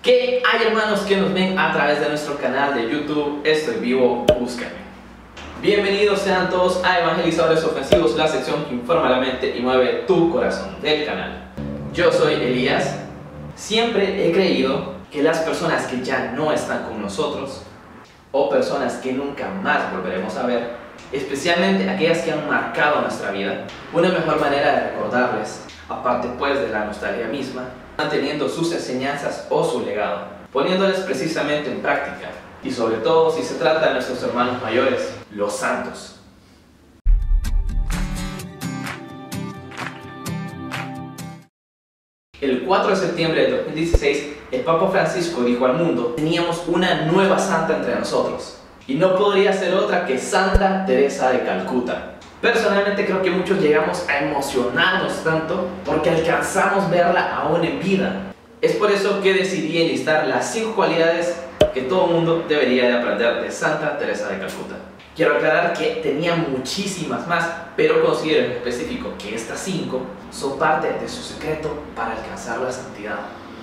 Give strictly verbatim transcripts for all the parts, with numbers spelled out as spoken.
¿Qué hay, hermanos que nos ven a través de nuestro canal de YouTube? Estoy vivo, búscame. Bienvenidos sean todos a Evangelizadores Ofensivos, la sección que informa la mente y mueve tu corazón del canal. Yo soy Elías. Siempre he creído que las personas que ya no están con nosotros, o personas que nunca más volveremos a ver, especialmente aquellas que han marcado nuestra vida, una mejor manera de recordarles, aparte pues de la nostalgia misma, manteniendo sus enseñanzas o su legado, poniéndoles precisamente en práctica, y sobre todo si se trata de nuestros hermanos mayores, los santos. El cuatro de septiembre de dos mil dieciséis, el Papa Francisco dijo al mundo: teníamos una nueva santa entre nosotros, y no podría ser otra que Santa Teresa de Calcuta. Personalmente creo que muchos llegamos a emocionarnos tanto porque alcanzamos verla aún en vida. Es por eso que decidí enlistar las cinco cualidades que todo el mundo debería de aprender de Santa Teresa de Calcuta. Quiero aclarar que tenía muchísimas más, pero considero en específico que estas cinco son parte de su secreto para alcanzar la santidad.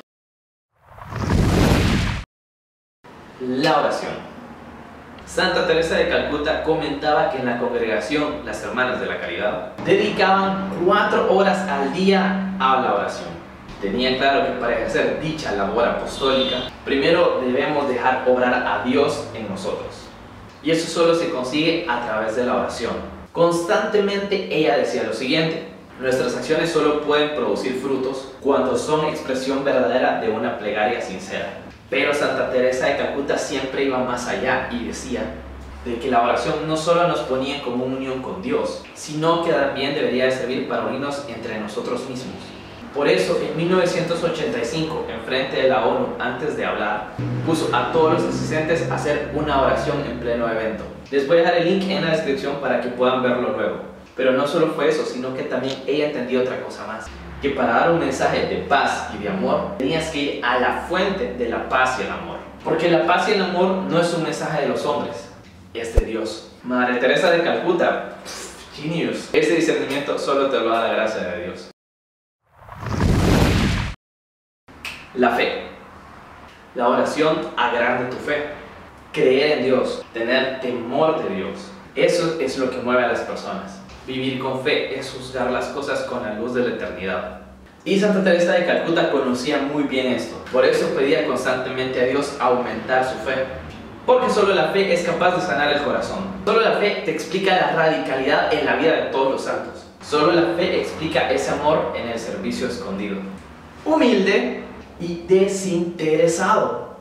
La oración. Santa Teresa de Calcuta comentaba que en la congregación, las Hermanas de la Caridad, dedicaban cuatro horas al día a la oración. Tenían claro que para ejercer dicha labor apostólica, primero debemos dejar obrar a Dios en nosotros. Y eso solo se consigue a través de la oración. Constantemente ella decía lo siguiente: nuestras acciones solo pueden producir frutos cuando son expresión verdadera de una plegaria sincera. Pero Santa Teresa de Calcuta siempre iba más allá y decía de que la oración no solo nos ponía en común unión con Dios, sino que también debería de servir para unirnos entre nosotros mismos. Por eso, en mil novecientos ochenta y cinco, en frente de la ONU, antes de hablar, puso a todos los asistentes a hacer una oración en pleno evento. Les voy a dejar el link en la descripción para que puedan verlo luego. Pero no solo fue eso, sino que también ella entendió otra cosa más: que para dar un mensaje de paz y de amor, tenías que ir a la fuente de la paz y el amor. Porque la paz y el amor no es un mensaje de los hombres, es de Dios. Madre Teresa de Calcuta, pff, genius. Ese discernimiento solo te lo da la gracia de Dios. La fe. La oración agranda tu fe. Creer en Dios, tener temor de Dios, eso es lo que mueve a las personas. Vivir con fe es juzgar las cosas con la luz de la eternidad. Y Santa Teresa de Calcuta conocía muy bien esto. Por eso pedía constantemente a Dios aumentar su fe. Porque solo la fe es capaz de sanar el corazón. Solo la fe te explica la radicalidad en la vida de todos los santos. Solo la fe explica ese amor en el servicio escondido. Humilde y desinteresado.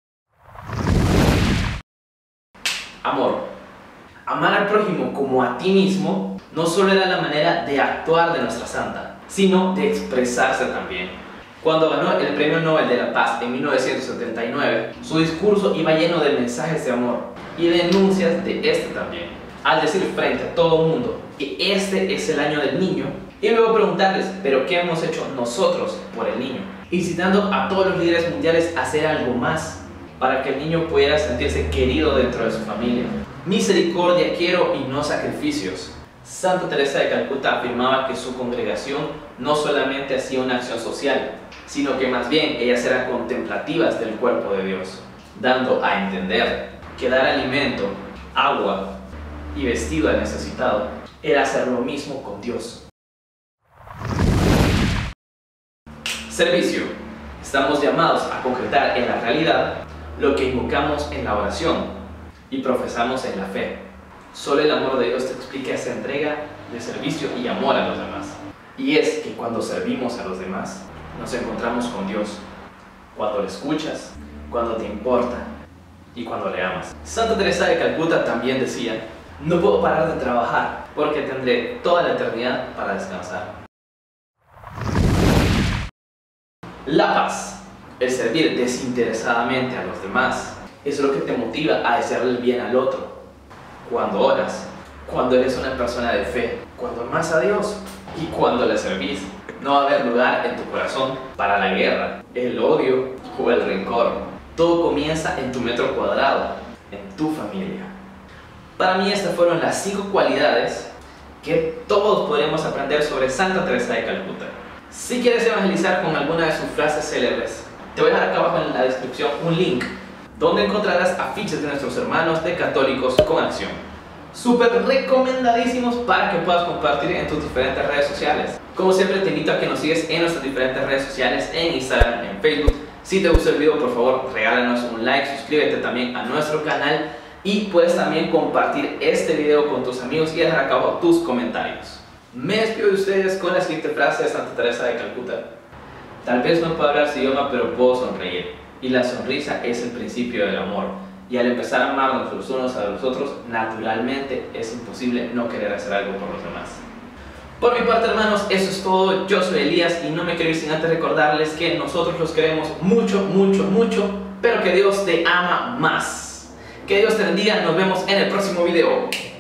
Amor. Amar al prójimo como a ti mismo no solo era la manera de actuar de nuestra santa, sino de expresarse también. Cuando ganó el Premio Nobel de la Paz en mil novecientos setenta y nueve, su discurso iba lleno de mensajes de amor y denuncias de este también, al decir frente a todo el mundo que este es el año del niño, y luego preguntarles: ¿pero qué hemos hecho nosotros por el niño? Incitando a todos los líderes mundiales a hacer algo más para que el niño pudiera sentirse querido dentro de su familia. Misericordia quiero y no sacrificios. Santa Teresa de Calcuta afirmaba que su congregación no solamente hacía una acción social, sino que más bien ellas eran contemplativas del cuerpo de Dios, dando a entender que dar alimento, agua y vestido al necesitado era hacer lo mismo con Dios. Servicio. Estamos llamados a concretar en la realidad lo que invocamos en la oración y profesamos en la fe. Solo el amor de Dios te explica esa entrega de servicio y amor a los demás. Y es que cuando servimos a los demás, nos encontramos con Dios. Cuando le escuchas, cuando te importa y cuando le amas. Santa Teresa de Calcuta también decía: no puedo parar de trabajar porque tendré toda la eternidad para descansar. La paz. El servir desinteresadamente a los demás es lo que te motiva a desearle el bien al otro. Cuando oras, cuando eres una persona de fe, cuando amas a Dios y cuando le servís, no va a haber lugar en tu corazón para la guerra, el odio o el rencor. Todo comienza en tu metro cuadrado, en tu familia. Para mí estas fueron las cinco cualidades que todos podemos aprender sobre Santa Teresa de Calcuta. Si quieres evangelizar con alguna de sus frases célebres, Te voy a dejar acá abajo en la descripción un link donde encontrarás afiches de nuestros hermanos de Católicos con Acción. Súper recomendadísimos para que puedas compartir en tus diferentes redes sociales. Como siempre te invito a que nos sigues en nuestras diferentes redes sociales, en Instagram, en Facebook. Si te gustó el video, por favor regálanos un like, suscríbete también a nuestro canal y puedes también compartir este video con tus amigos y dejar a cabo tus comentarios. Me despido de ustedes con la siguiente frase de Santa Teresa de Calcuta. Tal vez no puedo hablar su idioma, pero puedo sonreír. Y la sonrisa es el principio del amor. Y al empezar a amarnos los unos a los otros, naturalmente es imposible no querer hacer algo por los demás. Por mi parte, hermanos, eso es todo. Yo soy Elías y no me quiero ir sin antes recordarles que nosotros los queremos mucho, mucho, mucho, pero que Dios te ama más. Que Dios te bendiga. Nos vemos en el próximo video.